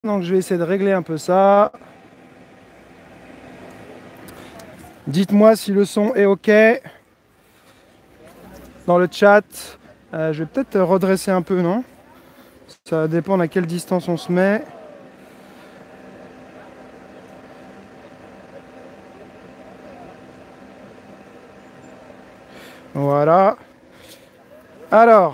Donc je vais essayer de régler un peu ça. Dites-moi si le son est OK dans le chat. Je vais peut-être redresser un peu, non? Ça dépend à quelle distance on se met. Voilà. Alors.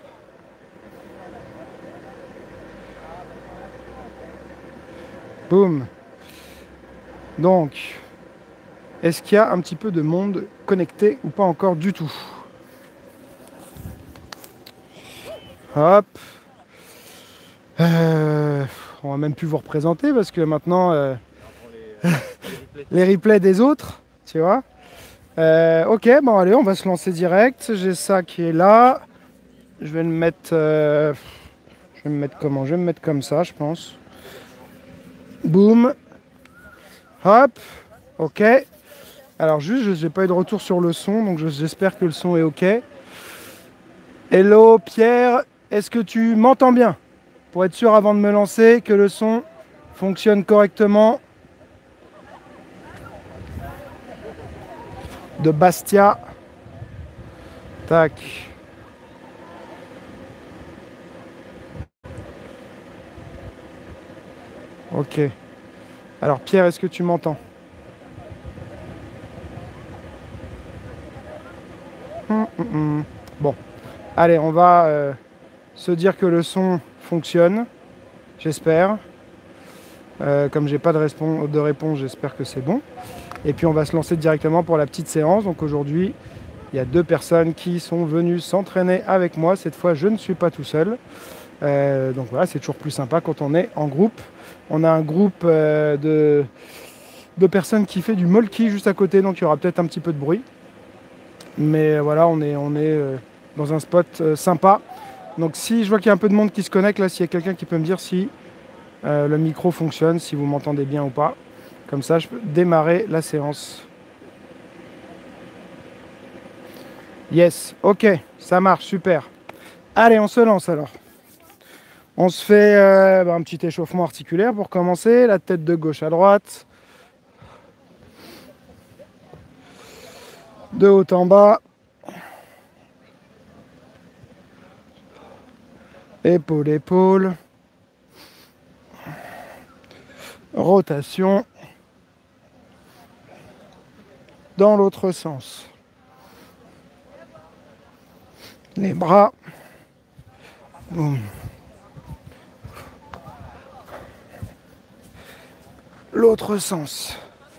Boum. Donc, est-ce qu'il y a un petit peu de monde connecté ou pas encore du tout? Hop. On va même plus vous représenter parce que maintenant, les replays des autres, tu vois. Ok, bon allez, on va se lancer direct. J'ai ça qui est là. Je vais le mettre... je vais me mettre comment? Je vais me mettre comme ça, je pense. Boum. Hop. Ok. Alors juste, je n'ai pas eu de retour sur le son, donc j'espère que le son est ok. Hello Pierre, est-ce que tu m'entends bien? Pour être sûr avant de me lancer que le son fonctionne correctement. De Bastia. Tac. Ok. Alors Pierre, est-ce que tu m'entends? Bon. Allez, on va se dire que le son fonctionne. J'espère. Comme j'ai pas de réponse, j'espère que c'est bon. Et puis on va se lancer directement pour la petite séance. Donc aujourd'hui, il y a deux personnes qui sont venues s'entraîner avec moi. Cette fois, je ne suis pas tout seul. Donc voilà, c'est toujours plus sympa quand on est en groupe. On a un groupe de personnes qui fait du molki juste à côté, donc il y aura peut-être un petit peu de bruit. Mais voilà, on est dans un spot sympa. Donc si je vois qu'il y a un peu de monde qui se connecte, là, s'il y a quelqu'un qui peut me dire si le micro fonctionne, si vous m'entendez bien ou pas. Comme ça, je peux démarrer la séance. Yes, ok, ça marche, super. Allez, on se lance alors. On se fait un petit échauffement articulaire pour commencer. La tête de gauche à droite. De haut en bas. Épaule, épaule. Rotation. Dans l'autre sens. Les bras. Boum. L'autre sens.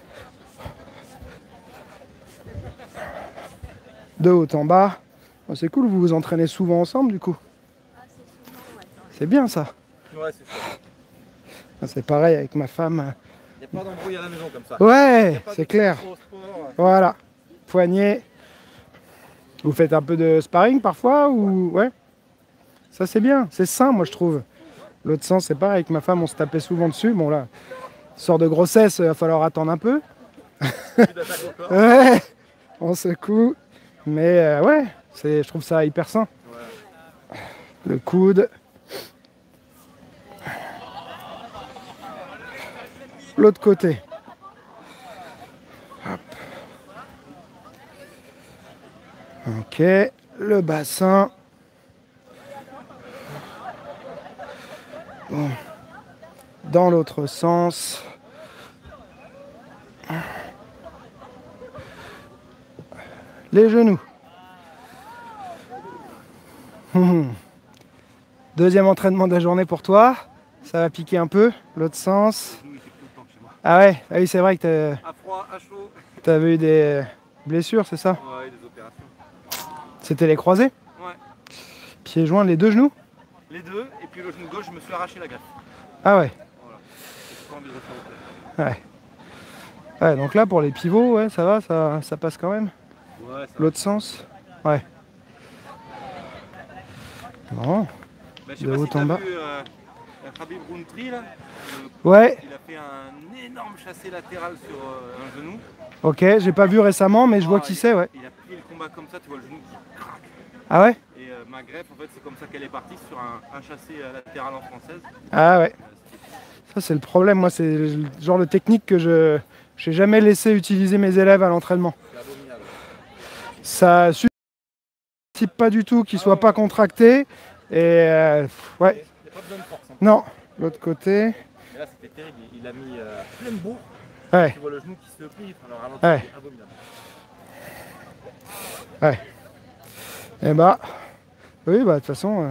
De haut en bas. Oh, c'est cool, vous vous entraînez souvent ensemble du coup. C'est bien ça. Ouais, c'est ça. C'est pareil avec ma femme. Il n'y a pas d'embrouille à la maison comme ça. Ouais, c'est clair. Sport. Voilà. Poignet. Vous faites un peu de sparring parfois ou ouais. Ça c'est bien, c'est sain moi je trouve. L'autre sens c'est pareil, avec ma femme on se tapait souvent dessus. Bon là, sort de grossesse, il va falloir attendre un peu. Ouais, on secoue. Mais ouais, je trouve ça hyper sain. Ouais. Le coude. L'autre côté. Hop. Ok, le bassin. Bon. Dans l'autre sens. Les genoux. Deuxième entraînement de la journée pour toi. Ça va piquer un peu, l'autre sens. Ah ouais, ah oui c'est vrai que à froid, à chaud. T'avais eu des blessures, c'est ça? Ouais, des opérations. C'était les croisés? Ouais. Pieds joints, les deux genoux? Les deux, et puis le genou gauche, je me suis arraché la greffe. Ah ouais. Voilà. J'ai pas envie de refaire Ouais. Ouais, donc là pour les pivots, ouais, ça va, ça passe quand même. Ouais, ça l'autre sens? Ouais. Bon. Bah, je sais De pas haut si en bas. vu Khabib Rountree là. Ouais. Il a fait un énorme chassé latéral sur un genou. Ok, j'ai pas vu récemment, mais je vois qui c'est, ouais. Il a plié le combat comme ça, tu vois le genou qui craque. Ah ouais? Et ma greffe, en fait, c'est comme ça qu'elle est partie sur un chassé latéral en française. Ah ouais. Ça, c'est le problème. Moi, c'est le genre de technique que je n'ai jamais laissé utiliser mes élèves à l'entraînement. Ça ne suffit pas du tout qu'ils ne soient pas contractés. Et ouais. Il n'y a pas besoin de force. Hein. Non, l'autre côté. Mais là, c'était terrible. Il a mis pleine bourre. Ouais. Tu vois le genou qui se plie. Enfin, le ralenti, Ouais. c'est abominable. Ouais. Et bah, oui, bah de toute façon,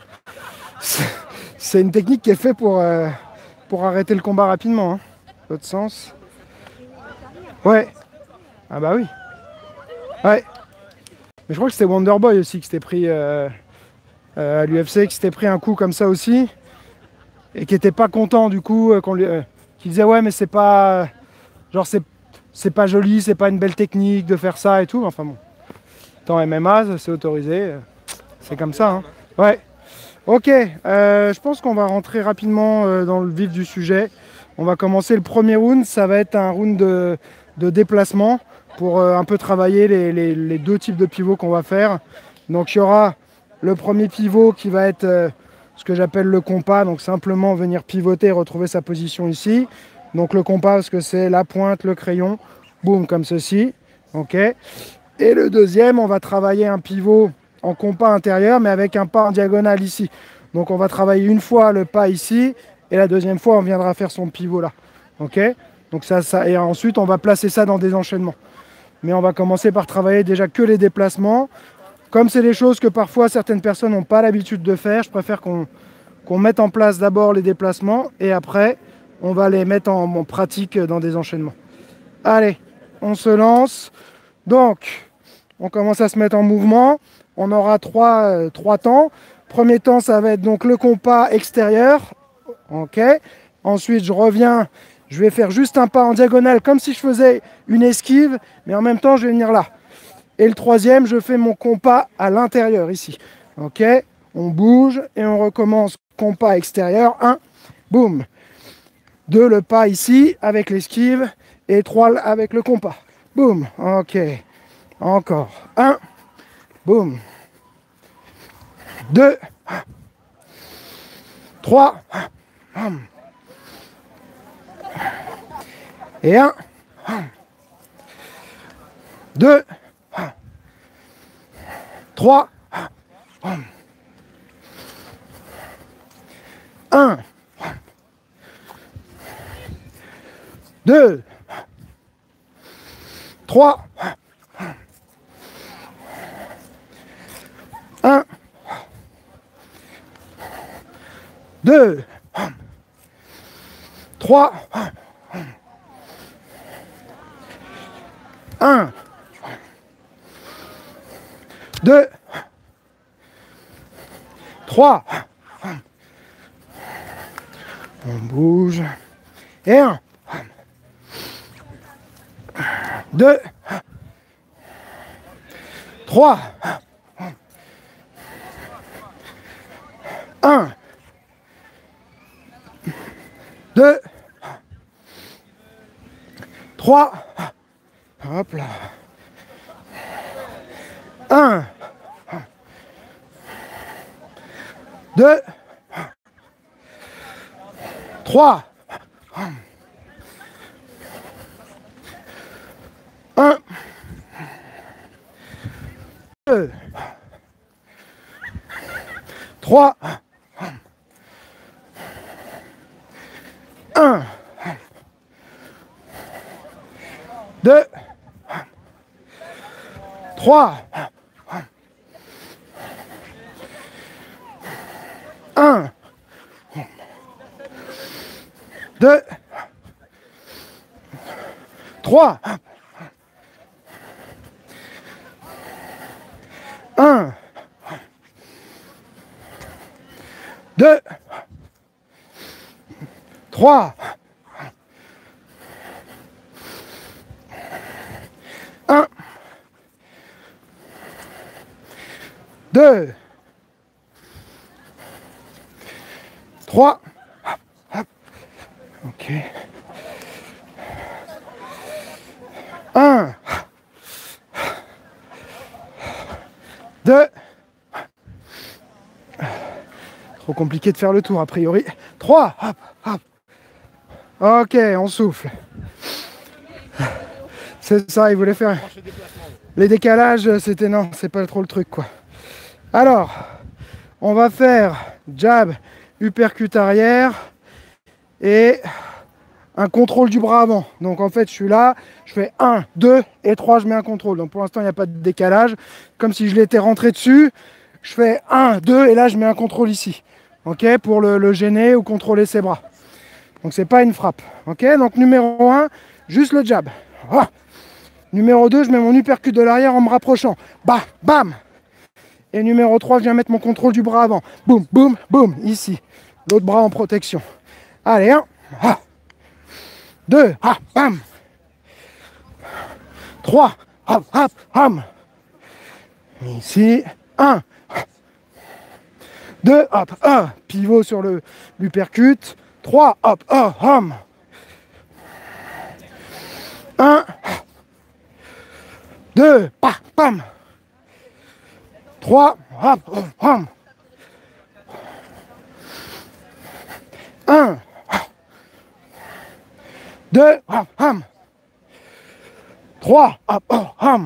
c'est une technique qui est faite pour arrêter le combat rapidement. Hein. L'autre sens. Ouais. Ah bah oui. Ouais. Mais je crois que c'était Wonderboy aussi qui s'était pris à l'UFC, qui s'était pris un coup comme ça aussi. Et qui était pas content du coup, qui disait ouais mais c'est pas. Genre c'est pas joli, c'est pas une belle technique de faire ça et tout. Enfin bon. Tant MMA, c'est autorisé. C'est comme ça. Hein. Ouais. Ok. Je pense qu'on va rentrer rapidement dans le vif du sujet. On va commencer le premier round. Ça va être un round de déplacement pour un peu travailler les deux types de pivots qu'on va faire. Donc il y aura le premier pivot qui va être ce que j'appelle le compas. Donc simplement venir pivoter et retrouver sa position ici. Donc le compas parce que c'est la pointe, le crayon. Boum, comme ceci. Ok. Et le deuxième, on va travailler un pivot en compas intérieur, mais avec un pas en diagonale ici. Donc on va travailler une fois le pas ici, et la deuxième fois, on viendra faire son pivot là. Ok. Donc ça, et ensuite, on va placer ça dans des enchaînements. Mais on va commencer par travailler déjà que les déplacements. Comme c'est des choses que parfois certaines personnes n'ont pas l'habitude de faire, je préfère qu'on mette en place d'abord les déplacements, et après, on va les mettre en pratique dans des enchaînements. Allez, on se lance. Donc, on commence à se mettre en mouvement. On aura trois temps. Premier temps, ça va être donc le compas extérieur. Ok. Ensuite, je reviens. Je vais faire juste un pas en diagonale, comme si je faisais une esquive, mais en même temps, je vais venir là. Et le troisième, je fais mon compas à l'intérieur, ici. Ok. On bouge et on recommence. Compas extérieur. 1. Boum. 2, le pas ici, avec l'esquive. Et 3, avec le compas. Boum. Ok. Encore. 1. Boum. 2. 3. Et 1. 2. 3. 1. 2. 3. 1. 2. 3. 1. 2. 3. On bouge. Et 1. 2. 3. 1. 2. 3. Hop là. 1. 2. 3. 1. 2. 3. 1. 2. 3. 1. 2. 3. 1. 2. 3. 1. 2. 3. Ok. 1. 2. Trop compliqué de faire le tour a priori. 3. Hop, hop. Ok, on souffle. C'est ça, il voulait faire... Les décalages, c'était non, c'est pas trop le truc, quoi. Alors, on va faire jab, uppercut arrière et un contrôle du bras avant. Donc en fait, je suis là, je fais 1, 2 et 3, je mets un contrôle. Donc pour l'instant, il n'y a pas de décalage. Comme si je l'étais rentré dessus, je fais 1, 2 et là, je mets un contrôle ici. Ok, pour le gêner ou contrôler ses bras. Donc c'est pas une frappe. Ok, donc numéro 1, juste le jab. Ah. Numéro 2, je mets mon uppercut de l'arrière en me rapprochant. Bah, bam. Et numéro 3, je viens mettre mon contrôle du bras avant. Boum, boum, boum, ici. L'autre bras en protection. Allez, 1, 2, bam. 3, hop, hop, hum. Ici, 1, 2, hop, pivot sur l'uppercut. 3, hop, hum. 1, 2, pam. 3, hop, hum. 1, 2, hop, hum. 3, hop, hum.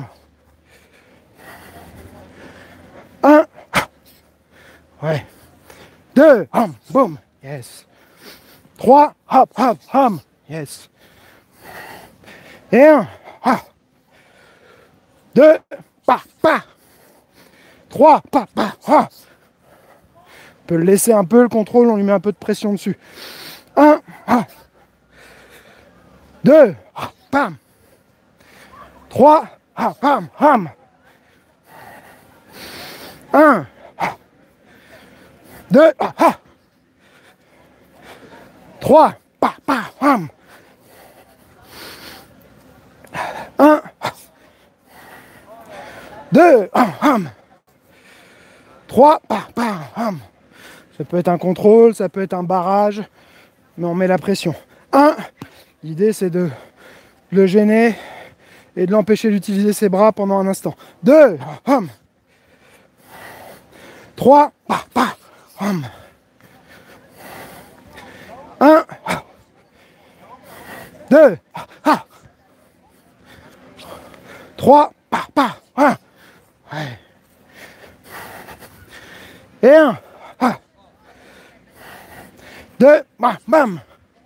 1, ouais. 2, boum, yes. 3, hop, hum, yes. Et 1, 2, pa. 3, pa. On peut le laisser un peu, le contrôle, on lui met un peu de pression dessus. 1, 2, pam. 3, pam, 1, 2, 3, pa, 1, 2, 3, pa. Ça peut être un contrôle, ça peut être un barrage, mais on met la pression. 1, l'idée c'est de le gêner et de l'empêcher d'utiliser ses bras pendant un instant. 2, 3, pa. 1, 2, 3, pa. Ouais. Et 1, 2, bam.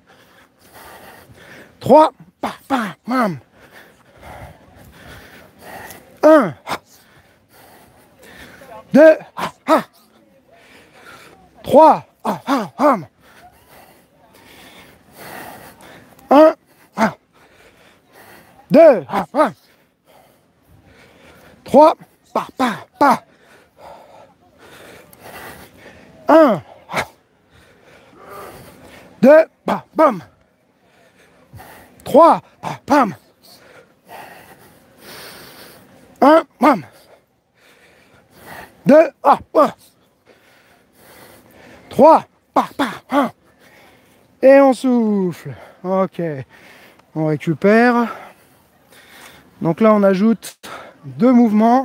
3, pa, bam. 1, 2, 3, 1, 2, 3, pa. 1, 2, bam. 3, bam. 1, bam. 2, 3, pa. Et on souffle. Ok. On récupère. Donc là, on ajoute 2 mouvements.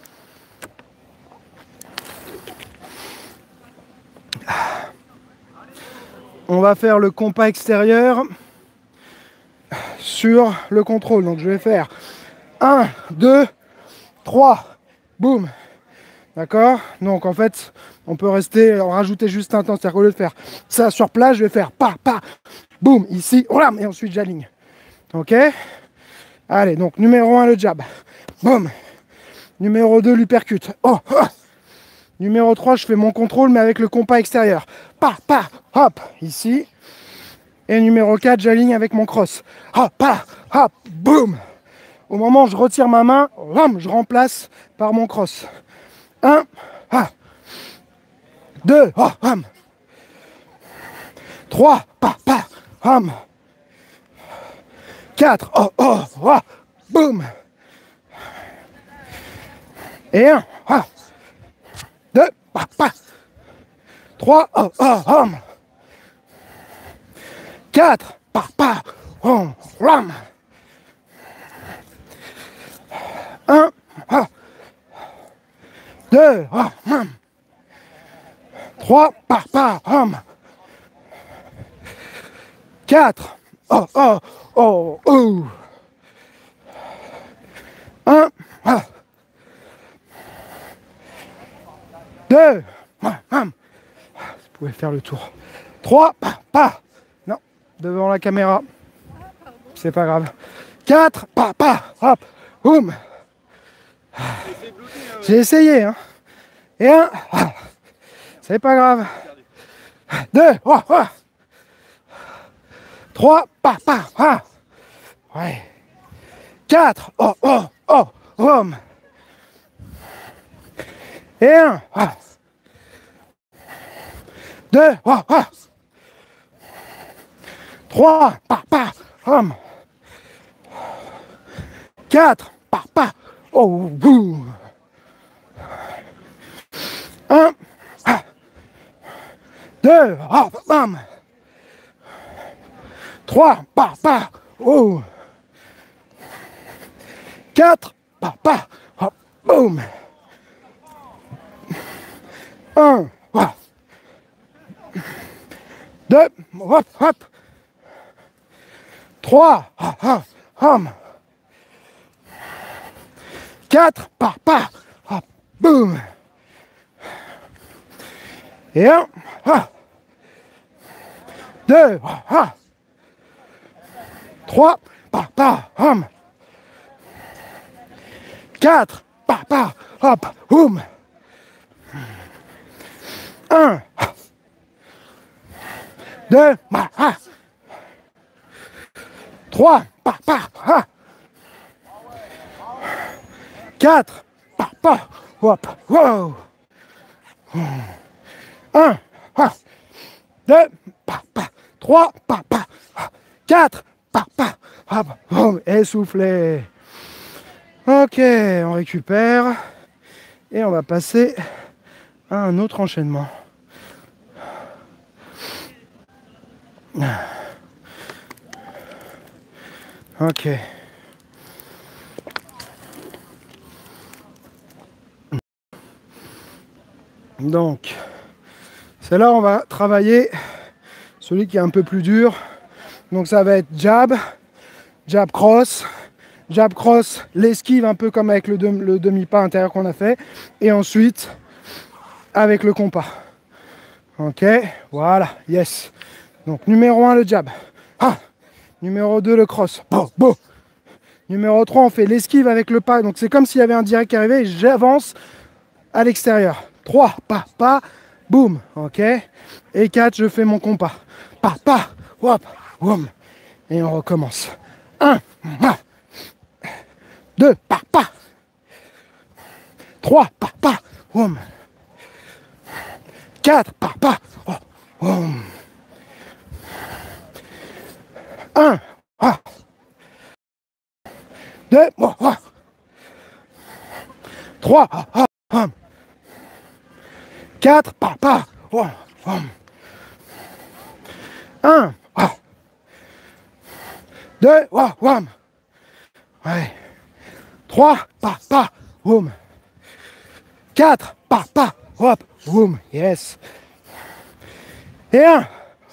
On va faire le compas extérieur sur le contrôle. Donc je vais faire 1, 2, 3, boum. D'accord? Donc en fait, on peut rester, en rajouter juste un temps. C'est-à-dire qu'au lieu de faire ça sur place, je vais faire pa, boum, ici, voilà, et ensuite j'aligne. Ok? Allez, donc numéro 1, le jab. Boum. Numéro 2, l'uppercut. Numéro 3, je fais mon contrôle, mais avec le compas extérieur. Pa, hop, ici. Et numéro 4, j'aligne avec mon cross. Hop, boum. Au moment où je retire ma main, je remplace par mon cross. 1, 2, 3, pa, 4, boum. Et 1, 2, pa. 3, 4, pa, ram. 1, 2, 3, pa, 4, oh, oh, oh, oh. 1, 2, vous pouvez faire le tour. 3, pas, non, devant la caméra, c'est pas grave. 4, hop, boum. J'ai essayé, hein. Et 1, c'est pas grave. 2, 3, ouais. 4, boum. Et 1, 2, 3, boum. 4, oh, boum. 1, 2, bam. 3, oh. 4, hop, boum. 1, 2, hop, hop. 3, hum. 4, hop, boum. Et 1, 2, 3, hum. 4, hop, boum. 1, 2, 3, 4, hop, wow. 1, 2, 3, 4, hop, boum. Essoufflé. Ok, on récupère. Et on va passer à un autre enchaînement. Ok. Donc, c'est là où on va travailler celui qui est un peu plus dur. Donc ça va être jab, jab cross, l'esquive un peu comme avec le demi-pas intérieur qu'on a fait. Et ensuite, avec le compas. Ok, voilà, yes. Donc numéro 1, le jab. Numéro 2, le cross. Numéro 3, on fait l'esquive avec le pas. Donc c'est comme s'il y avait un direct qui arrivait et j'avance à l'extérieur. 3, boum. Ok. Et 4, je fais mon compas. Hop, boum. Et on recommence. 1, 2, 3, boum. 4, boum. 1, 2, 3, 4, 1, 2, ouais. 3, boum. 4, hop, boum, yes. Et 1,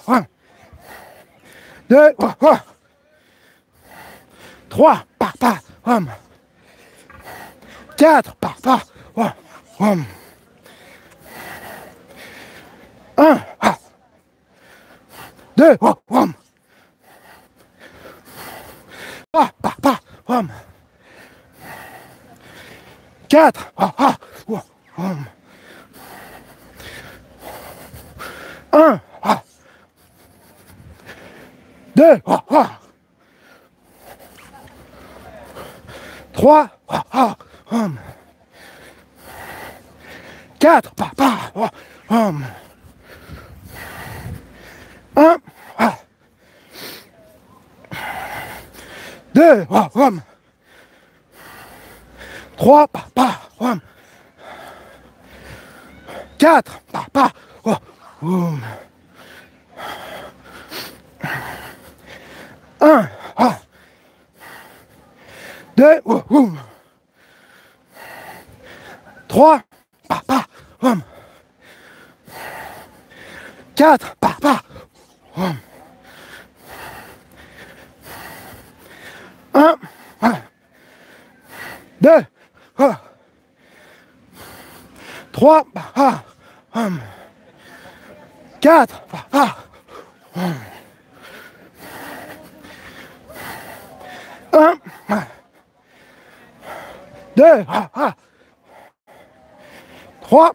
2, 3, boum. 4, boum. 1, 2, boum. 3, boum. 4, boum. 1, 2, 3, 4, 1, 2, 3, 4, 1, 2, 3, 4, 3, 4, 1, 2, 3,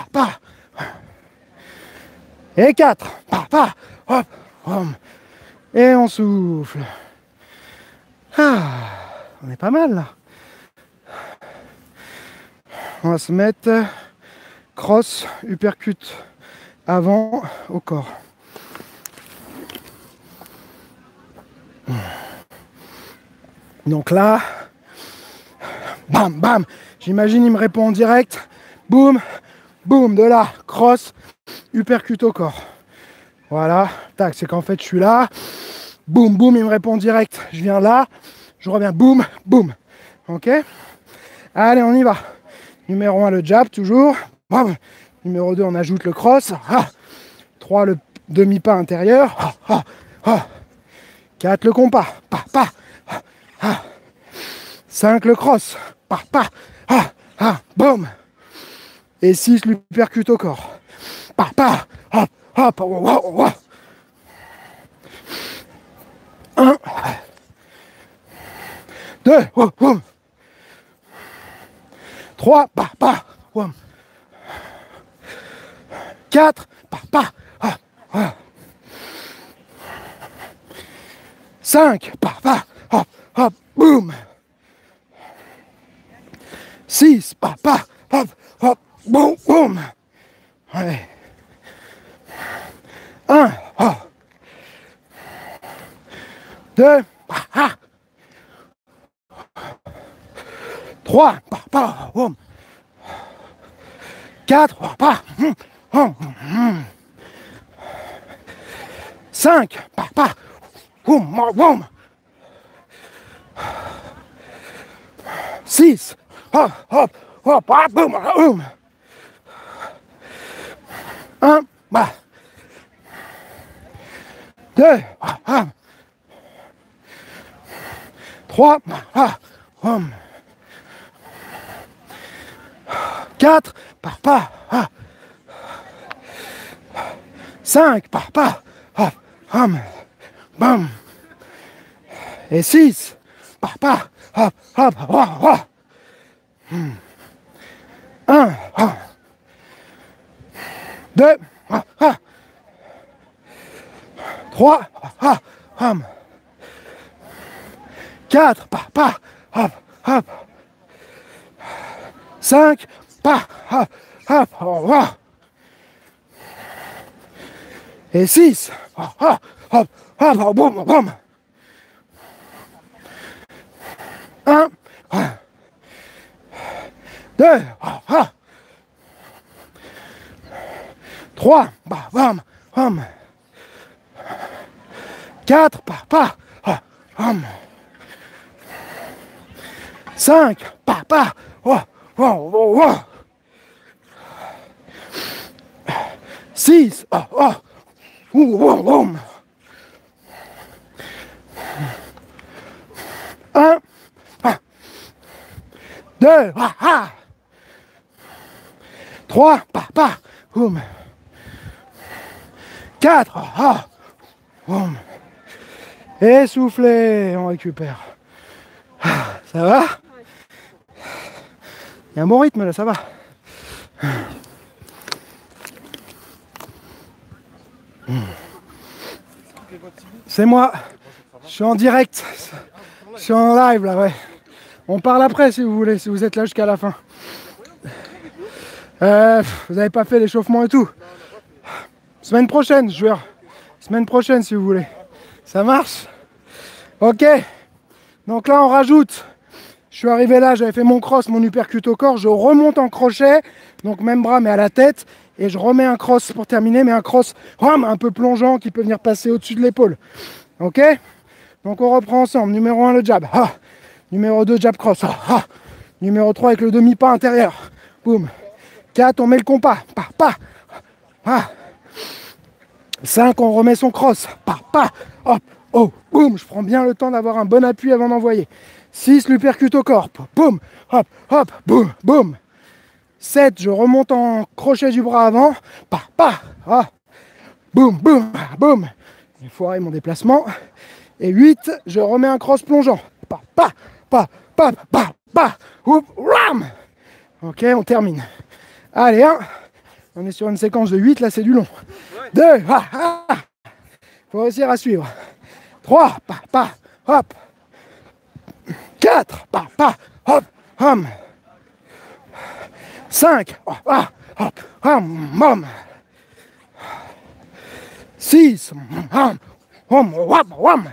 et 4, et on souffle. On est pas mal là. On va se mettre cross, uppercut avant au corps. Donc là, bam, bam. J'imagine il me répond en direct. Boum, boum, de là, cross, uppercut au corps. Voilà, tac, c'est qu'en fait je suis là. Boum, boum, il me répond en direct. Je viens là, je reviens, boum, boum. Ok? Allez, on y va. Numéro 1, le jab, toujours. Bam. Numéro 2, on ajoute le cross. 3, le demi-pas intérieur. 4, le compas. 5, le cross. Boum. Et 6, l'uppercut au corps. Hop, hop, 1, 2, 3, 4, 5, boum. 6, boum, boum. Allez. 1, 2, 3, 4, 5, 6, boum. 1, 2, 3, 4, 5, bam. Et 6, 1, 2, 3, 4, 5, et 6, boum. 1, 2, 3, 4, 5, 6, 1, 2, 3, boum. 4, boum. Et soufflez, on récupère. Ça va? Il y a un bon rythme là, ça va. C'est moi. Je suis en direct. Je suis en live là, ouais. On parle après si vous voulez, si vous êtes là jusqu'à la fin. Vous n'avez pas fait l'échauffement et tout. Semaine prochaine, joueur. Semaine prochaine si vous voulez. Ça marche? Ok. Donc là on rajoute. Je suis arrivé là, j'avais fait mon cross, mon uppercut au corps. Je remonte en crochet. Donc même bras mais à la tête. Et je remets un cross pour terminer. Mais un cross un peu plongeant qui peut venir passer au-dessus de l'épaule. Ok. Donc on reprend ensemble. Numéro 1 le jab. Numéro 2 jab cross. Numéro 3 avec le demi-pas intérieur. Boum. 4 on met le compas. 5 on remet son cross. Hop. Oh. Boum. Je prends bien le temps d'avoir un bon appui avant d'envoyer. 6 l'uppercut au corps. Boum. Hop. Hop. Boum. Boum. 7, je remonte en crochet du bras avant. Ah. Boum, boum, boum. J'ai foiré mon déplacement. Et 8, je remets un cross plongeant. Ram. Ok, on termine. Allez, 1. On est sur une séquence de 8, là c'est du long. 2, faut réussir à suivre. 3, hop. 4, hop, hum. 5, hop, hum. 6, hum.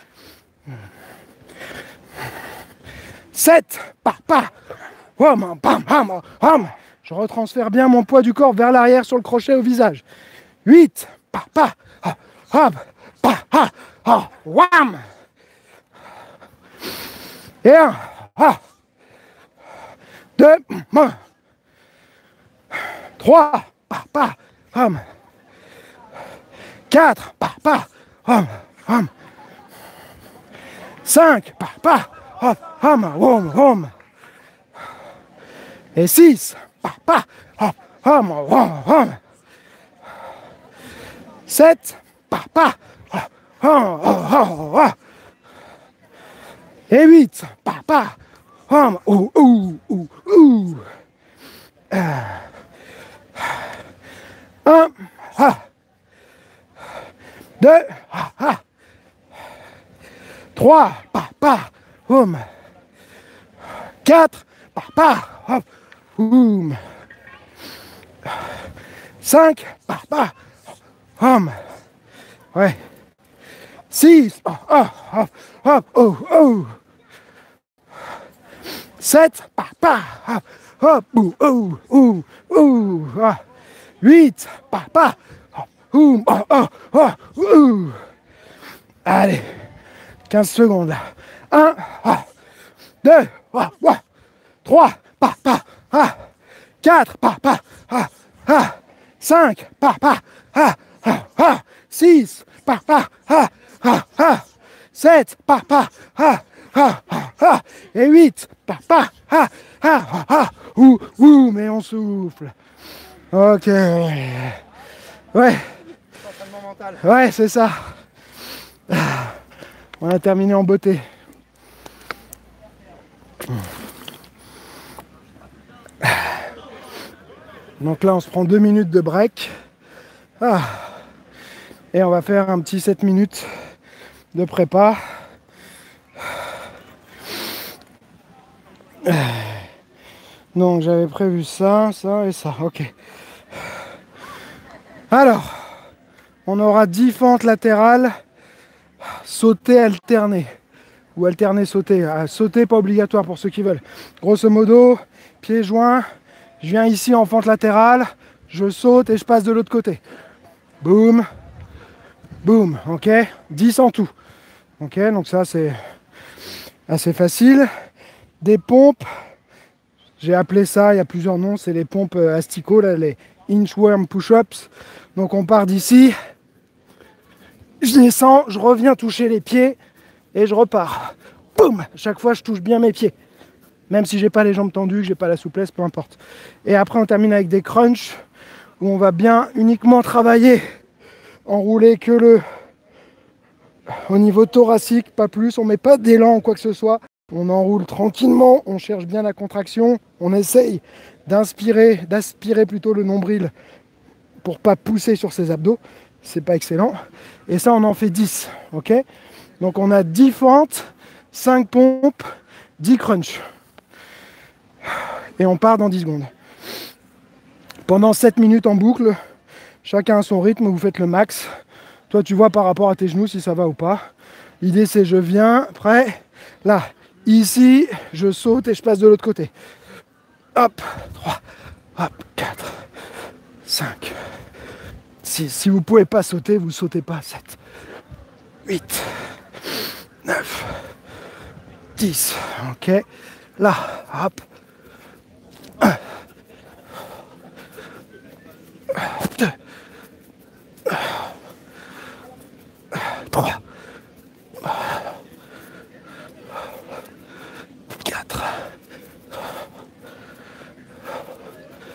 7, hum. Je retransfère bien mon poids du corps vers l'arrière sur le crochet au visage. 8, hop, wham. Et 1, 2, 3, 4, 5, et 6, 7, et 8, 1, 2, 3, 4, boum. 5, ouais. 6, 7, 8, allez, 15 secondes là. 1, 2, 3, 4, 5, 6, 7, et 8, mais on souffle. Ok. Ouais. Ouais, c'est ça. On a terminé en beauté. Donc là, on se prend 2 minutes de break. Et on va faire un petit 7 minutes de prépa. Donc j'avais prévu ça, ça et ça. Ok. Alors, on aura 10 fentes latérales, sauter, alterner. Ou alterner, sauter. Sauter, pas obligatoire pour ceux qui veulent. Grosso modo, pieds joints, je viens ici en fente latérale, je saute et je passe de l'autre côté. Boum, boum, ok. 10 en tout. Ok, donc ça c'est assez facile. Des pompes, j'ai appelé ça, il y a plusieurs noms, c'est les pompes asticots, là, les inchworm push-ups. Donc on part d'ici, je descends, je reviens toucher les pieds et je repars. Boum, chaque fois je touche bien mes pieds. Même si j'ai pas les jambes tendues, que j'ai pas la souplesse, peu importe. Et après on termine avec des crunchs où on va bien uniquement travailler, enrouler que au niveau thoracique, pas plus, on met pas d'élan ou quoi que ce soit. On enroule tranquillement, on cherche bien la contraction, on essaye d'aspirer plutôt le nombril pour pas pousser sur ses abdos, c'est pas excellent. Et ça on en fait 10, ok. Donc on a 10 fentes, 5 pompes, 10 crunchs. Et on part dans 10 secondes. Pendant 7 minutes en boucle, chacun à son rythme, vous faites le max. Toi tu vois par rapport à tes genoux si ça va ou pas. L'idée c'est je viens, prêt, là, ici, je saute et je passe de l'autre côté. Hop, 3, hop, 4, 5, 6. Si vous ne pouvez pas sauter, vous ne sautez pas. 7, 8, 9, 10. Ok. Là, hop. 2, 3, 4,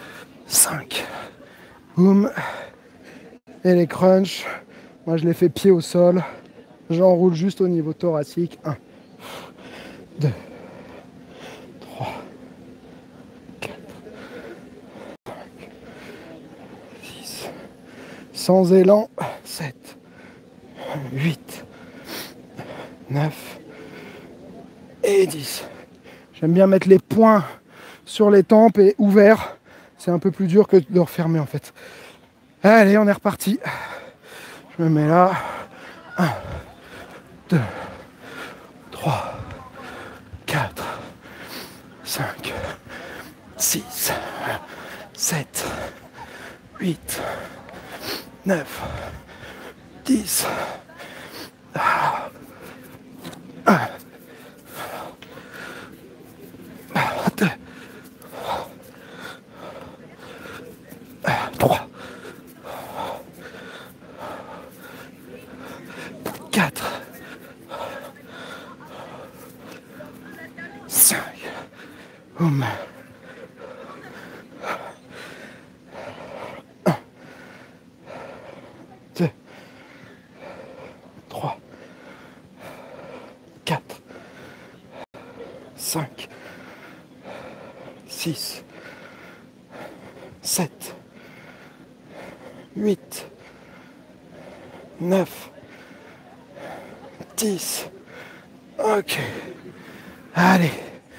Boum. Et les crunchs, moi je les fais pied au sol. J'enroule juste au niveau thoracique. 1, 2, 3, 4, 5, 6. Sans élan, 7, 8, 9 et 10. J'aime bien mettre les poings sur les tempes et ouverts. C'est un peu plus dur que de refermer en fait. Allez, on est reparti. Je me mets là. 1, 2, 3, 4, 5, 6, 7, 8, 9, 10. 1, 2, 3, 4, 5. Boum. 1, 2, 3, 4, 5, 6, 7, 8, 9, 10. Ok. Allez.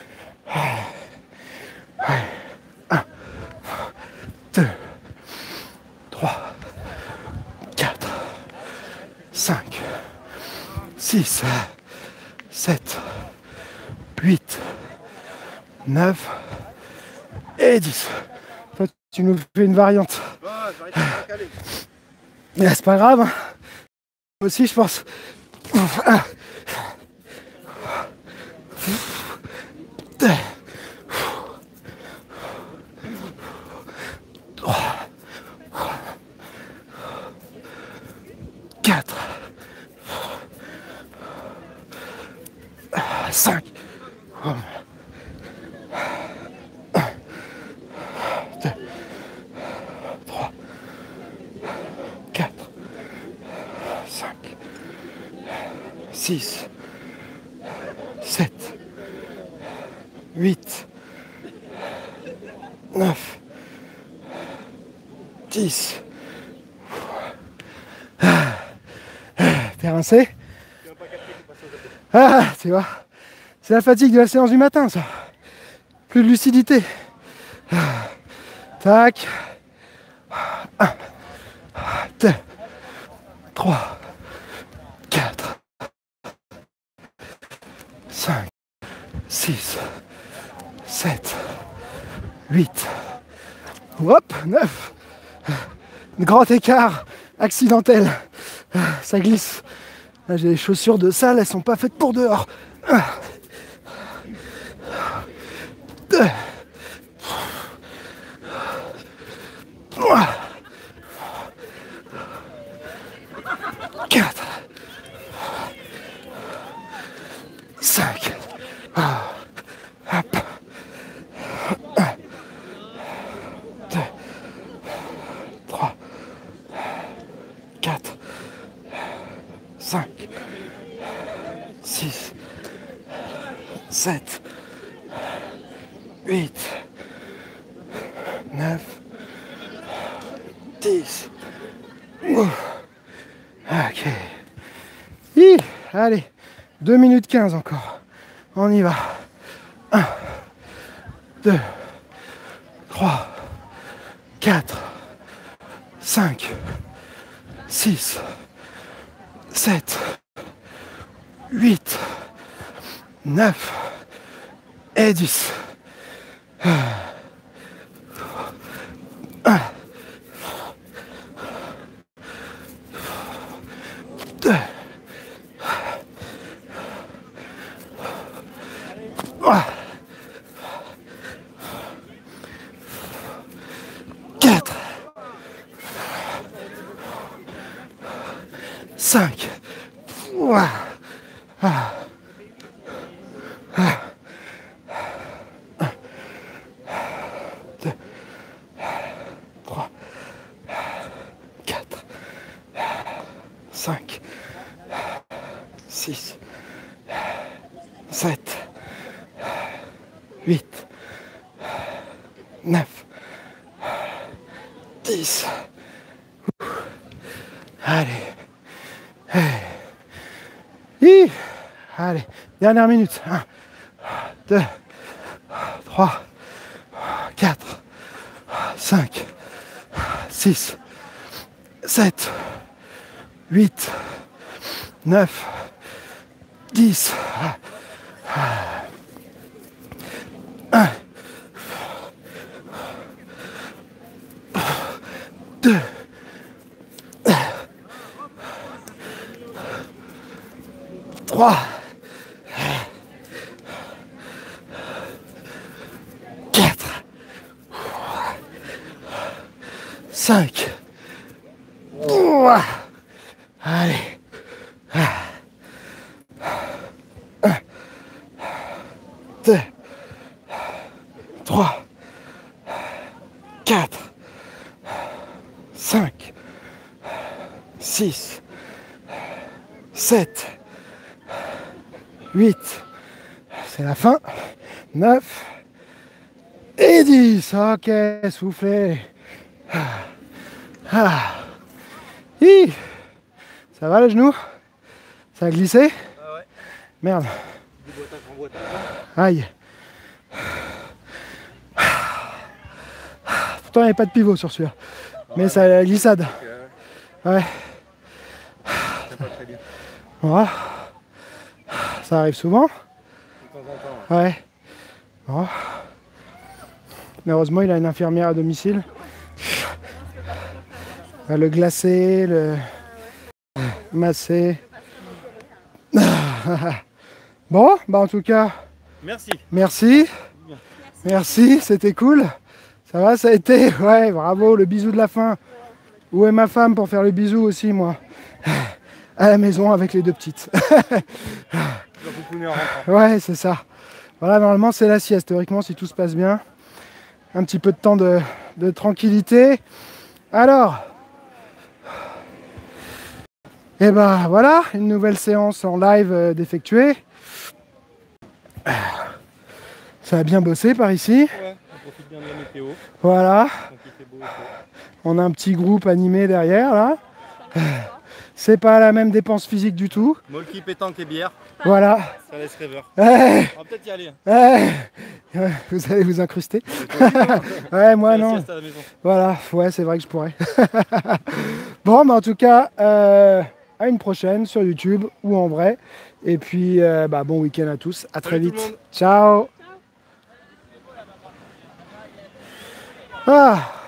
1, 2, 3, 4, 5, 6, 7, 8, 9 et 10. Toi, tu nous fais une variante. C'est pas grave. Moi aussi, je pense. 1, 2, 3, 4, 5. 1, 2, 3, 4, 5, 6, 7, 8, 9, 10. T'es rincé? Ah, tu vois, c'est la fatigue de la séance du matin, ça. Plus de lucidité. Tac. 1, 2, 3, 4, 5, 6, 7, 8, hop, 9. Grand écart accidentel. Ça glisse. Là, j'ai des chaussures de salle, elles sont pas faites pour dehors. 2, 4, 5. Hop. 1, 2, 3, 4, 5, 6, 7, 8, 9, 10. Ok. Allez, 2 minutes 15 encore. On y va. 1, 2, 3, 4, 5, 6, 7, 8, 9 et 10. 1, 2, 4, 5. 2, 3, 6, 7, 8, 9, 10. Allez. Allez, dernière minute. 1, 2, 3, 4, 5, 6, 7, 8, 9, 10. 1, 2, 3, 4, 5. Allez. 1, 2, 3, 4, 5, 6, 7, 8, c'est la fin, 9 et 10. Ok, soufflez. Ça va le genou? Ça a glissé? Ah ouais. Merde. Du boitage en boitage. Aïe. Pourtant il n'y avait pas de pivot sur celui-là. Mais ça a la glissade. Ouais. C'est pas très bien. Voilà. Ça arrive souvent. De temps en temps. Ouais. Bon. Mais heureusement, il a une infirmière à domicile. Le glacer, le masser. Bon, bah en tout cas, Merci. merci. Merci, c'était cool. Ça va, ça a été. Ouais, bravo, le bisou de la fin. Où est ma femme pour faire le bisou aussi, moi? À la maison avec les deux petites. Ouais, c'est ça. Voilà, normalement c'est la sieste, théoriquement, si tout se passe bien. Un petit peu de temps de tranquillité. Alors, et ben voilà, une nouvelle séance en live d'effectuer. Ça a bien bossé par ici. Ouais, on profite bien de la météo. Voilà, Donc il fait beau et chaud. on a un petit groupe animé derrière là. C'est pas la même dépense physique du tout. Molki, pétanque et bière, Voilà. ça laisse rêveur. Ouais, On va peut-être y aller. ouais, vous allez vous incruster. Ouais, moi La non. sieste à la maison. Voilà, ouais, c'est vrai que je pourrais. Bon, mais en tout cas, à une prochaine sur YouTube ou en vrai. Et puis, bon week-end à tous. À très Salut tout le vite. monde. Ciao. Ah.